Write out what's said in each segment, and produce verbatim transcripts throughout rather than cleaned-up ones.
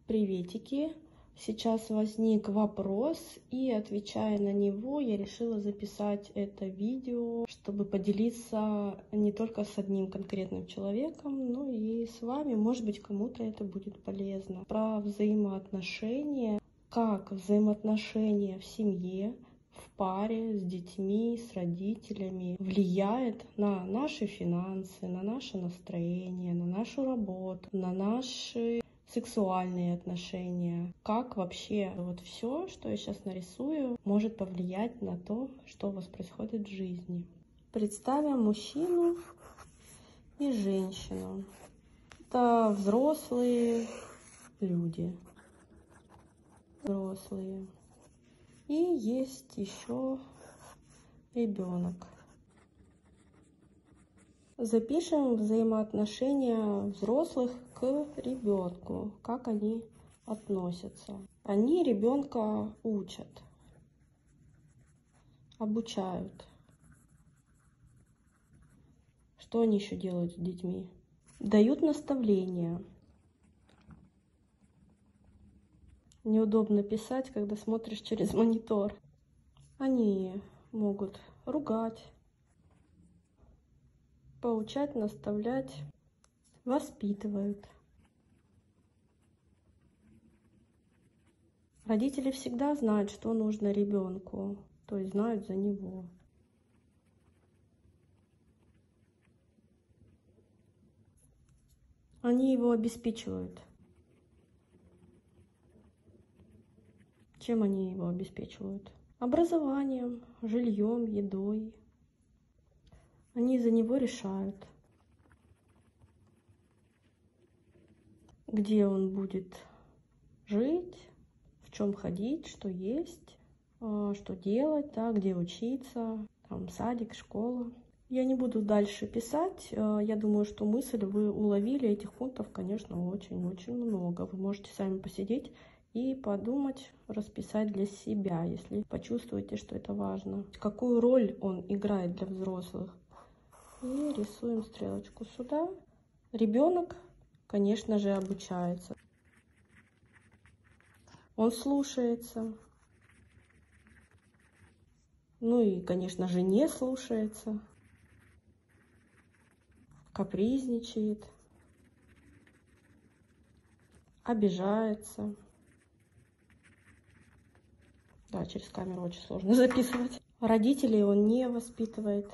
Приветики! Сейчас возник вопрос, и отвечая на него, я решила записать это видео, чтобы поделиться не только с одним конкретным человеком, но и с вами. Может быть, кому-то это будет полезно. Про взаимоотношения, как взаимоотношения в семье, в паре, с детьми, с родителями влияет на наши финансы, на наше настроение, на нашу работу, на наши сексуальные отношения, как вообще вот все, что я сейчас нарисую, может повлиять на то, что у вас происходит в жизни. Представим мужчину и женщину. Это взрослые люди. Взрослые. И есть еще ребенок. Запишем взаимоотношения взрослых к ребенку, как они относятся. Они ребенка учат, обучают. Что они еще делают с детьми? Дают наставления. Неудобно писать, когда смотришь через монитор. Они могут ругать, поучать, наставлять, воспитывают. Родители всегда знают, что нужно ребенку, то есть знают за него. Они его обеспечивают. Чем они его обеспечивают? Образованием, жильем, едой. Они за него решают, где он будет жить, в чем ходить, что есть, что делать, да, где учиться, там садик, школа. Я не буду дальше писать. Я думаю, что мысль вы уловили. Этих пунктов, конечно, очень-очень много. Вы можете сами посидеть и подумать, расписать для себя, если почувствуете, что это важно. Какую роль он играет для взрослых. И рисуем стрелочку сюда. Ребенок, конечно же, обучается. Он слушается. Ну и, конечно же, не слушается. Капризничает. Обижается. Да, через камеру очень сложно записывать. Родителей он не воспитывает.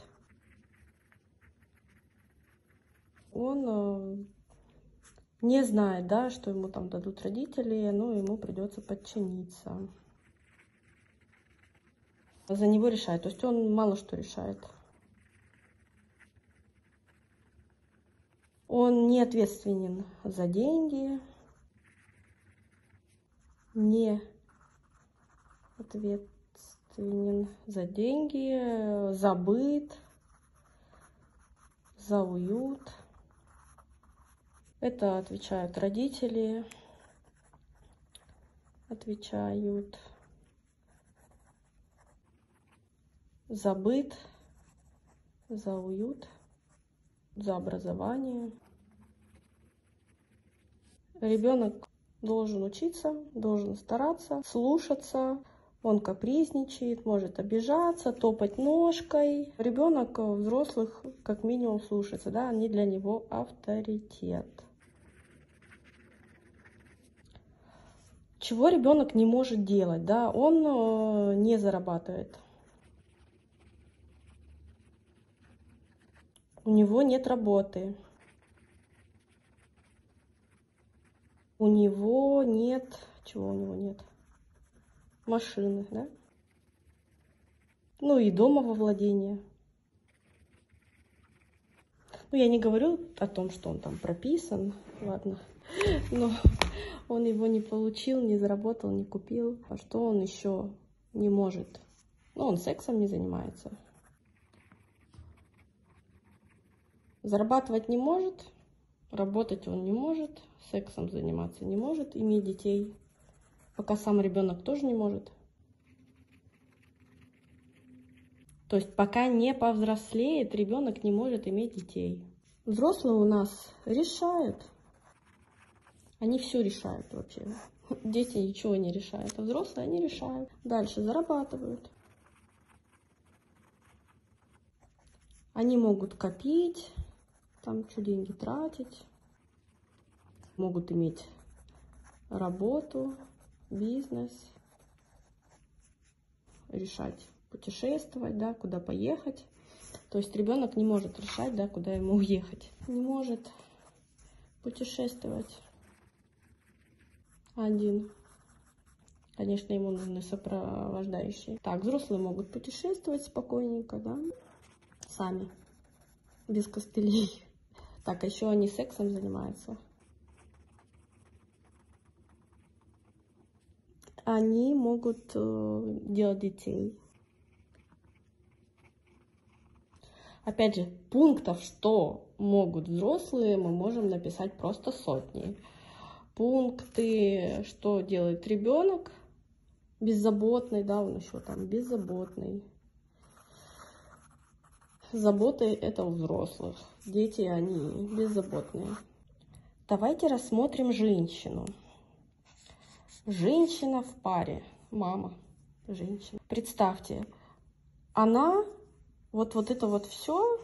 Он не знает, да, что ему там дадут родители, но ему придется подчиниться. За него решает. То есть он мало что решает. Он не ответственен за деньги, не ответственен за деньги, за быт, за уют. Это отвечают родители, отвечают за быт, за уют, за образование. Ребенок должен учиться, должен стараться, слушаться. Он капризничает, может обижаться, топать ножкой. Ребенок взрослых как минимум слушается, да, они для него авторитет. Чего ребенок не может делать, да, он не зарабатывает. У него нет работы. У него нет... Чего у него нет? Машины, да? Ну и дома во владении. Ну, я не говорю о том, что он там прописан, ладно. Но он его не получил, не заработал, не купил. А что он еще не может? Ну, он сексом не занимается. Зарабатывать не может, работать он не может, сексом заниматься не может, иметь детей, пока сам ребенок тоже не может. То есть пока не повзрослеет, ребенок не может иметь детей. Взрослые у нас решают. Они все решают вообще. Дети ничего не решают, а взрослые они решают. Дальше зарабатывают. Они могут копить, там что деньги тратить, могут иметь работу, бизнес, решать путешествовать, да, куда поехать. То есть ребенок не может решать, да, куда ему уехать. Не может путешествовать один. Конечно, ему нужны сопровождающие. Так, взрослые могут путешествовать спокойненько, да, сами, без костылей. Так, а еще они сексом занимаются. Они могут э, делать детей. Опять же, пунктов, что могут взрослые, мы можем написать просто сотни. Пункты, что делает ребенок, беззаботный, да, он еще там беззаботный. Заботы это у взрослых, дети они беззаботные. Давайте рассмотрим женщину. Женщина в паре, мама, женщина. Представьте, она вот, вот это вот все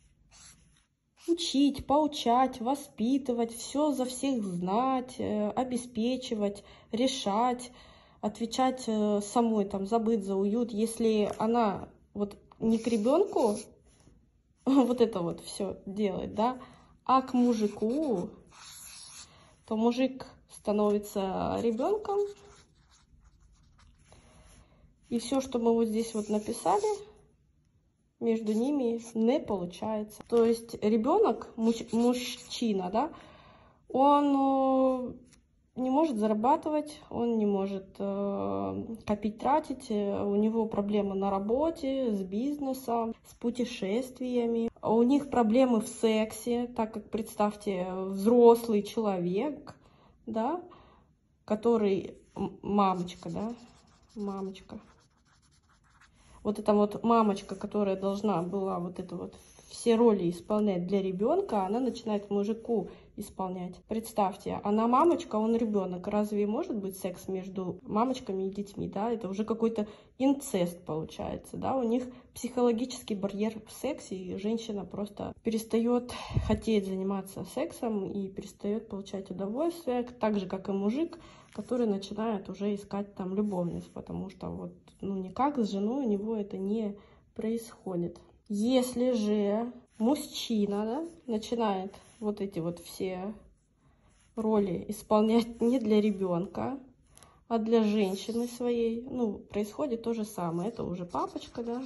учить, поучать, воспитывать, все за всех знать, обеспечивать, решать, отвечать самой, там, за быт, за уют. Если она вот не к ребенку вот это вот все делает, да, а к мужику, то мужик становится ребенком. И все, что мы вот здесь вот написали, между ними не получается. То есть ребенок, муж, мужчина, да, он не может зарабатывать, он не может э, копить, тратить, у него проблемы на работе, с бизнесом, с путешествиями, у них проблемы в сексе, так как, представьте, взрослый человек, да, который, мамочка, да, мамочка, вот эта вот мамочка, которая должна была вот это вот все роли исполнять для ребенка, она начинает мужику исполнять. Представьте, она мамочка, он ребенок. Разве может быть секс между мамочками и детьми? Да, это уже какой-то инцест получается. Да, у них психологический барьер в сексе, и женщина просто перестает хотеть заниматься сексом и перестает получать удовольствие, так же как и мужик, который начинает уже искать там любовниц, потому что вот ну никак с женой у него это не происходит. Если же мужчина, да, начинает вот эти вот все роли исполнять не для ребенка, а для женщины своей, ну, происходит то же самое. Это уже папочка, да,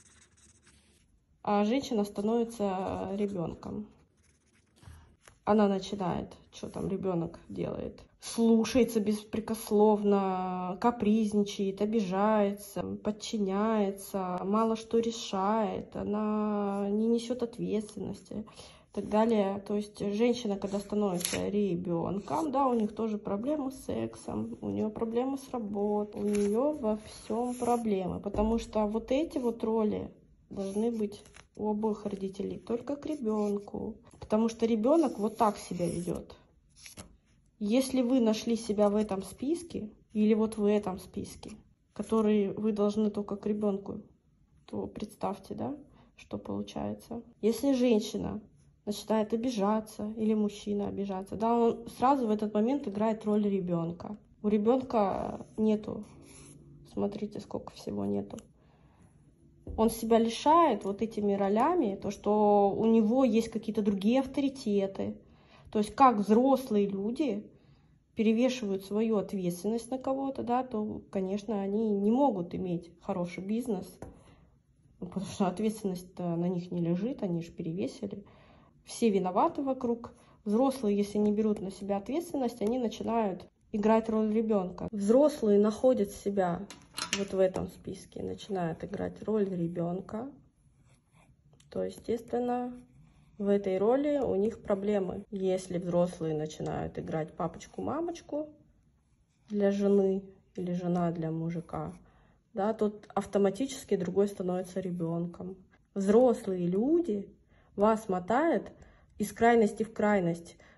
а женщина становится ребенком. Она начинает, что там ребенок делает, слушается беспрекословно, капризничает, обижается, подчиняется, мало что решает, она не несет ответственности и так далее. То есть женщина, когда становится ребенком, да, у них тоже проблемы с сексом, у нее проблемы с работой, у нее во всем проблемы, потому что вот эти вот роли должны быть у обоих родителей только к ребенку, потому что ребенок вот так себя ведет. Если вы нашли себя в этом списке или вот в этом списке, который вы должны только к ребенку, то представьте, да, что получается. Если женщина начинает обижаться или мужчина обижаться, да, он сразу в этот момент играет роль ребенка. У ребенка нету, смотрите, сколько всего нету. Он себя лишает вот этими ролями, то, что у него есть какие-то другие авторитеты. То есть как взрослые люди перевешивают свою ответственность на кого-то, да, то, конечно, они не могут иметь хороший бизнес, потому что ответственность на них не лежит, они же перевесили. Все виноваты вокруг. Взрослые, если не берут на себя ответственность, они начинают играть роль ребенка. Взрослые находят себя вот в этом списке, начинают играть роль ребенка, то, естественно, в этой роли у них проблемы. Если взрослые начинают играть папочку-мамочку для жены или жена для мужика, да, тут автоматически другой становится ребенком. Взрослые люди вас мотают из крайности в крайность.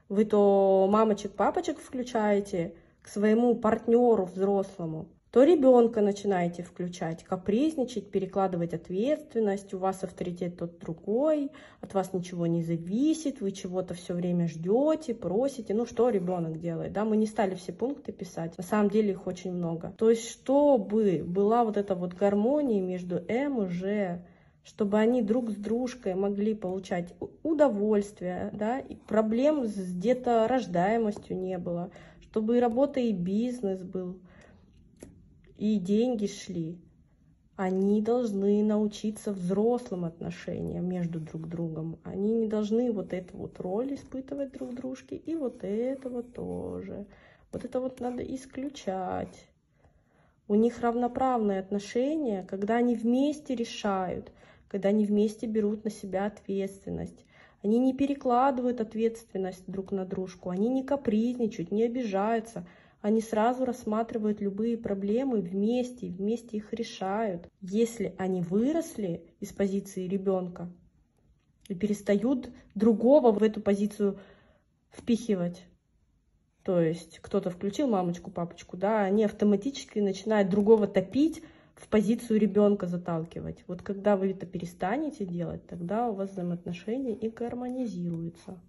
Вы то мамочек-папочек включаете к своему партнеру взрослому, то ребенка начинаете включать, капризничать, перекладывать ответственность, у вас авторитет тот другой, от вас ничего не зависит, вы чего-то все время ждете, просите. Ну что ребенок делает? Да, мы не стали все пункты писать, на самом деле их очень много. То есть чтобы была вот эта вот гармония между М и Ж, чтобы они друг с дружкой могли получать удовольствие, да, и проблем с деторождаемостью не было, чтобы и работа, и бизнес был, и деньги шли. Они должны научиться взрослым отношениям между друг другом. Они не должны вот эту вот роль испытывать друг дружке, и вот этого тоже. Вот это вот надо исключать. У них равноправные отношения, когда они вместе решают, когда они вместе берут на себя ответственность. Они не перекладывают ответственность друг на дружку, они не капризничают, не обижаются. Они сразу рассматривают любые проблемы вместе, вместе их решают. Если они выросли из позиции ребенка и перестают другого в эту позицию впихивать, то есть кто-то включил мамочку, папочку, да, они автоматически начинают другого топить, в позицию ребенка заталкивать. Вот когда вы это перестанете делать, тогда у вас взаимоотношения и гармонизируются.